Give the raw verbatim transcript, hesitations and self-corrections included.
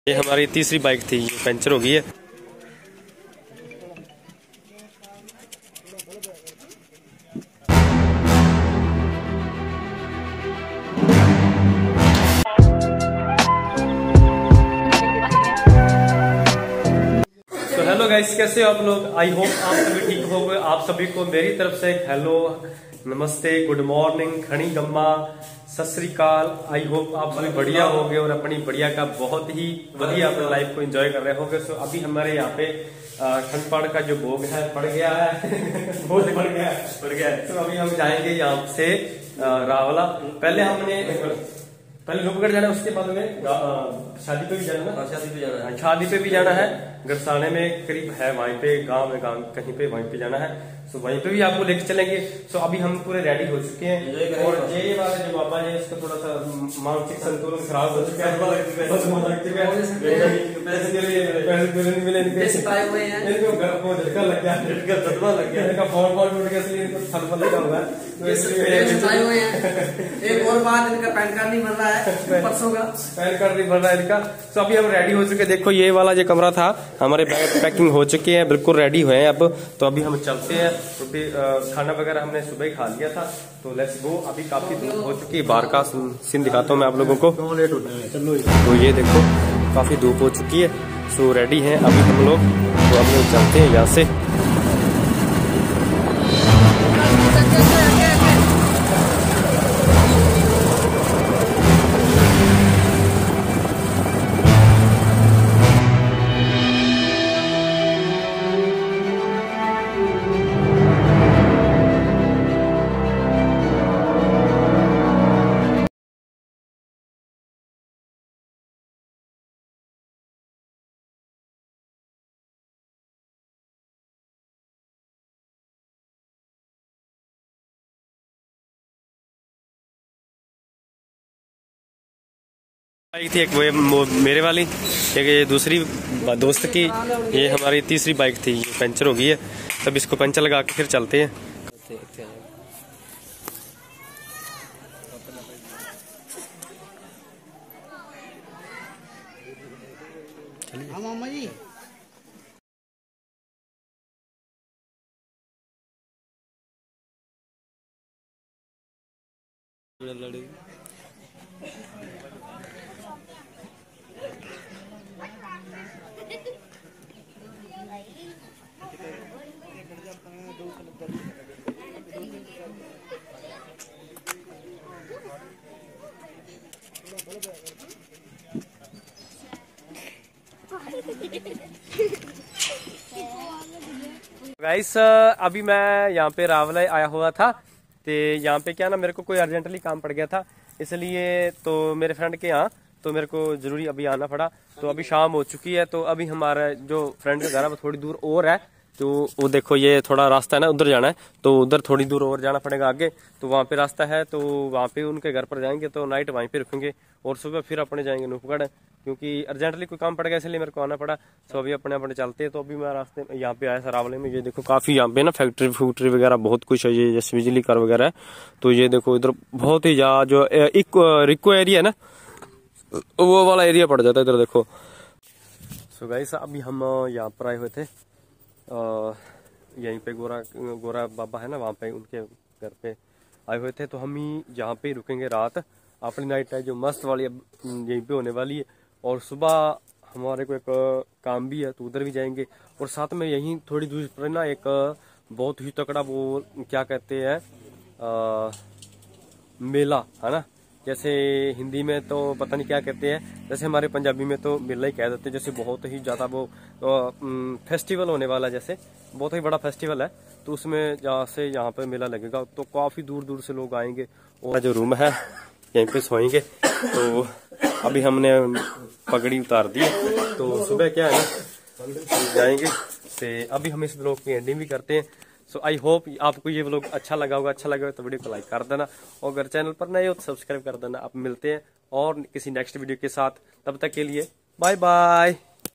ये हमारी तीसरी बाइक थी, ये पंचर हो गई है। तो हेलो गाइस, कैसे हो आप लोग? आई होप आप सभी ठीक हो गए। आप सभी को मेरी तरफ से हेलो, नमस्ते, गुड मॉर्निंग, खड़ी गम्मा, सत श्री अकाल। आई होप आप सभी बढ़िया हो गए और अपनी बढ़िया का बहुत ही बढ़िया अपनी लाइफ को एंजॉय कर रहे होंगे। सो अभी हमारे यहाँ पे ठंड पड़ का जो भोग है पड़ गया है बहुत बढ़ गया है बढ़ गया है। तो अभी हम जाएंगे यहाँ से रावला। पहले हमने पहले रूपगढ़ जाना है, उसके बाद में शादी पे भी जाना है। शादी पे जाना है शादी पे भी जाना है। गरसाने में करीब है, वहीं पे गांव में गांव कहीं पे वहीं पे जाना है। तो वहीं पे भी आपको लेके चलेंगे। तो अभी हम पूरे रेडी हो चुके हैं और ये वाला जो बाबा है इसका थोड़ा सा मानसिक संतुलन खराब हो चुका है। झटका लग गया, झटका लग गया, इनका फोन फोन टूट गया, इसलिए इनको थल फल लगा हुआ है। एक और बात, इनका पैन कार्ड नहीं बन रहा है, परसों का पैन कार्ड नहीं बन रहा है इनका। तो अभी हम रेडी हो चुके हैं। देखो ये वाला जो कमरा था, हमारे बैग पैकिंग हो चुके हैं, बिल्कुल रेडी हुए हैं अब। तो अभी हम चलते हैं क्योंकि खाना वगैरह हमने सुबह ही खा लिया था। तो लेट्स गो। अभी काफी धूप हो चुकी है, बाहर का सीन दिखाता हूँ मैं आप लोगों को। लेट होने में चलो। तो ये देखो काफी धूप हो चुकी है। सो रेडी हैं अभी हम लोग। तो अब लोग चलते हैं यहाँ से। बाइक थी एक वो मेरे वाली, एक ये दूसरी दोस्त की, ये हमारी तीसरी बाइक थी, ये पंचर हो गई है। तब इसको पंचर लगा के फिर चलते हैं। हाँ मामा जी, गाइस अभी मैं यहाँ पे रावला आया हुआ था। तो यहाँ पे क्या ना, मेरे को कोई अर्जेंटली काम पड़ गया था, इसलिए तो मेरे फ्रेंड के यहाँ तो मेरे को जरूरी अभी आना पड़ा। तो अभी शाम हो चुकी है। तो अभी हमारा जो फ्रेंड का घर है वो थोड़ी दूर और है। तो वो देखो ये थोड़ा रास्ता है ना, उधर जाना है। तो उधर थोड़ी दूर और जाना पड़ेगा आगे। तो वहाँ पे रास्ता है, तो वहाँ पे उनके घर पर जाएंगे। तो नाइट वहीं पे रुकेंगे और सुबह फिर अपने जाएंगे नूपगढ़, क्योंकि अर्जेंटली कोई काम पड़ गया इसलिए मेरे को आना पड़ा। तो अभी अपने अपने चलते हैं। तो अभी मैं रास्ते में यहाँ पे आया था रावले में। ये देखो काफी यहाँ पे ना फैक्ट्री फैक्ट्री वगैरह बहुत कुछ है, ये जैसे बिजली कार वगैरह है। तो ये देखो इधर बहुत ही ज्यादा जो रिको एरिया है ना, वो वाला एरिया पड़ जाता है इधर देखो। सो गाइस अभी हम यहाँ पर आए हुए थे, यहीं पे गोरा गोरा बाबा है ना, वहाँ पे उनके घर पे आए हुए थे। तो हम ही यहाँ पे रुकेंगे रात। अपनी नाइट है जो मस्त वाली अब यहीं पे होने वाली है। और सुबह हमारे को एक काम भी है, तो उधर भी जाएंगे। और साथ में यहीं थोड़ी दूर पर ना एक बहुत ही तकड़ा वो क्या कहते हैं मेला है ना, जैसे हिंदी में तो पता नहीं क्या कहते हैं, जैसे हमारे पंजाबी में तो मेला ही कह देते हैं। जैसे बहुत ही ज्यादा वो फेस्टिवल होने वाला, जैसे बहुत ही बड़ा फेस्टिवल है। तो उसमें जहाँ से यहाँ पे मेला लगेगा, तो काफी दूर दूर से लोग आएंगे। और जो रूम है यहीं पे सोएंगे। तो अभी हमने पगड़ी उतार दी, तो सुबह क्या है ना जाएंगे। से अभी हम इस ब्लॉग की एंडिंग भी करते हैं। सो आई होप आपको ये व्लॉग अच्छा लगा होगा। अच्छा लगा तो वीडियो को लाइक कर देना, और अगर चैनल पर नए हो तो सब्सक्राइब कर देना। आप मिलते हैं और किसी नेक्स्ट वीडियो के साथ, तब तक के लिए बाय बाय।